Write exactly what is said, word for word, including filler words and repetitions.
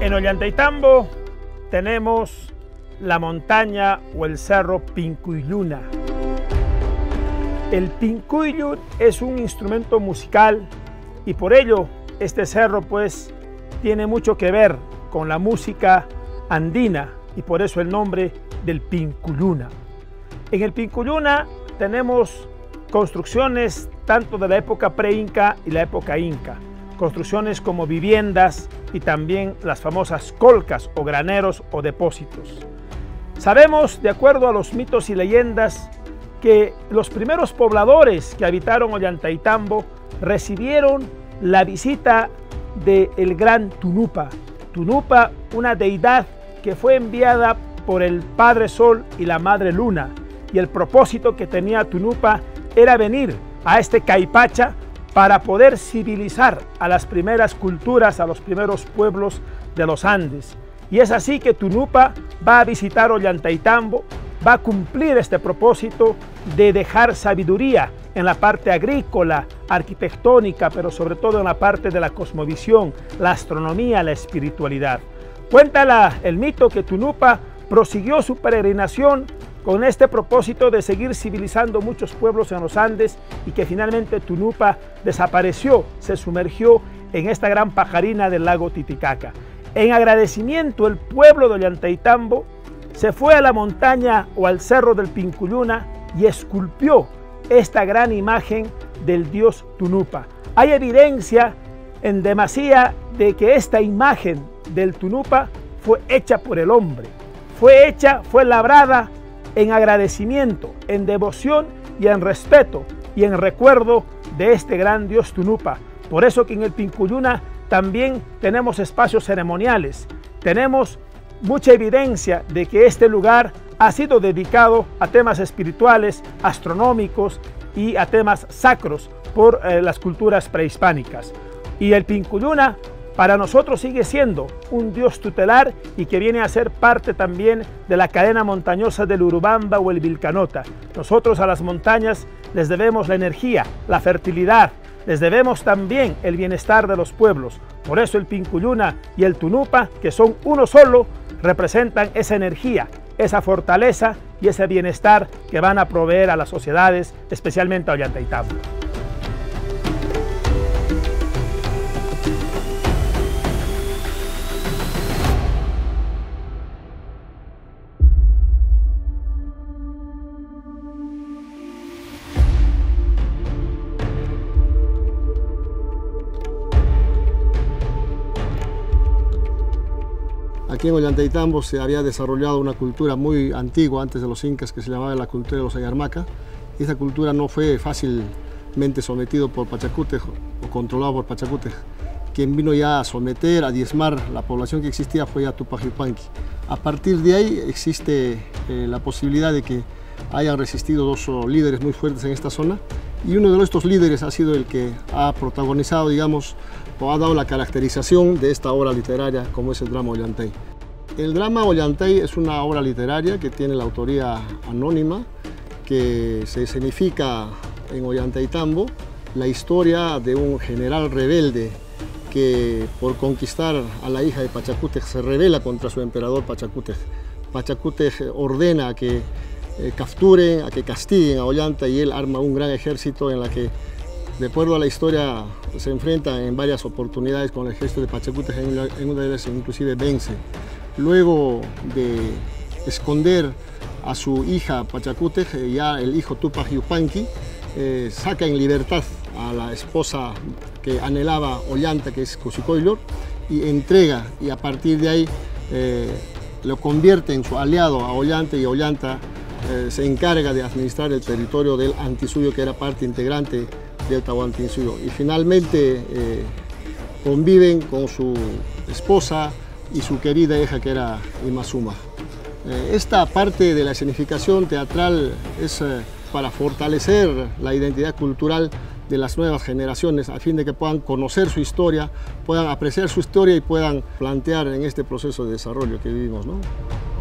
En Ollantaytambo tenemos la montaña o el cerro Pincuylluna. El Pincuyllun es un instrumento musical y por ello este cerro pues tiene mucho que ver con la música andina y por eso el nombre del Pincuylluna. En el Pincuylluna tenemos construcciones tanto de la época pre-inca y la época inca, construcciones como viviendas y también las famosas colcas o graneros o depósitos. Sabemos, de acuerdo a los mitos y leyendas, que los primeros pobladores que habitaron Ollantaytambo recibieron la visita del gran Tunupa. Tunupa, una deidad que fue enviada por el Padre Sol y la Madre Luna, y el propósito que tenía Tunupa era venir a este Caipacha para poder civilizar a las primeras culturas, a los primeros pueblos de los Andes. Y es así que Tunupa va a visitar Ollantaytambo, va a cumplir este propósito de dejar sabiduría en la parte agrícola, arquitectónica, pero sobre todo en la parte de la cosmovisión, la astronomía, la espiritualidad. Cuenta la, el mito que Tunupa prosiguió su peregrinación con este propósito de seguir civilizando muchos pueblos en los Andes y que finalmente Tunupa desapareció, se sumergió en esta gran pajarina del lago Titicaca. En agradecimiento, el pueblo de Ollantaytambo se fue a la montaña o al cerro del Pincuylluna y esculpió esta gran imagen del dios Tunupa. Hay evidencia en demasía de que esta imagen del Tunupa fue hecha por el hombre, fue hecha, fue labrada en agradecimiento, en devoción y en respeto y en recuerdo de este gran dios Tunupa. Por eso que en el Pincuylluna también tenemos espacios ceremoniales, tenemos mucha evidencia de que este lugar ha sido dedicado a temas espirituales, astronómicos y a temas sacros por eh, las culturas prehispánicas. Y el Pincuylluna para nosotros sigue siendo un dios tutelar y que viene a ser parte también de la cadena montañosa del Urubamba o el Vilcanota. Nosotros a las montañas les debemos la energía, la fertilidad, les debemos también el bienestar de los pueblos. Por eso el Pincuylluna y el Tunupa, que son uno solo, representan esa energía, esa fortaleza y ese bienestar que van a proveer a las sociedades, especialmente a Ollantaytambo. Aquí en Ollantaytambo se había desarrollado una cultura muy antigua antes de los incas que se llamaba la cultura de los Ayarmaca. Esta cultura no fue fácilmente sometido por Pachacútec o controlado por Pachacútec. Quien vino ya a someter, a diezmar la población que existía fue ya Tupac Yupanqui. A partir de ahí existe eh, la posibilidad de que hayan resistido dos oh, líderes muy fuertes en esta zona y uno de estos líderes ha sido el que ha protagonizado, digamos, o ha dado la caracterización de esta obra literaria como es el drama Ollantay. El drama Ollantay es una obra literaria que tiene la autoría anónima, que se escenifica en Ollantaytambo la historia de un general rebelde que por conquistar a la hija de Pachacútec se rebela contra su emperador Pachacútec. Pachacútec ordena a que eh, capturen, a que castiguen a Ollantay y él arma un gran ejército en la que, de acuerdo a la historia, se enfrenta en varias oportunidades con el ejército de Pachacútec, en una de ellas inclusive vence. Luego de esconder a su hija Pachacútec, ya el hijo Tupac Yupanqui eh, saca en libertad a la esposa que anhelaba Ollanta, que es Cusicoylor, y entrega, y a partir de ahí eh, lo convierte en su aliado a Ollanta, y Ollanta eh, se encarga de administrar el territorio del Antisuyo, que era parte integrante del Tahuantinsuyo, y finalmente eh, conviven con su esposa y su querida hija, que era Imazuma. Eh, esta parte de la escenificación teatral es eh, para fortalecer la identidad cultural de las nuevas generaciones, a fin de que puedan conocer su historia, puedan apreciar su historia y puedan plantear en este proceso de desarrollo que vivimos, ¿no?